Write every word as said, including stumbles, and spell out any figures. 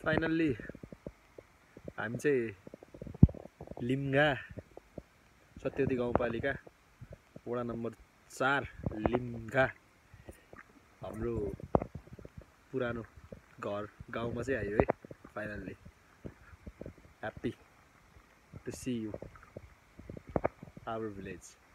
Finally हामी चाहिँ लिम्घा सत्यवती गाउँपालिका वडा नम्बर चार लिम्घा हाम्रो पुरानो घर गाउँमा चाहिँ आयो है finally. Happy to see you our village.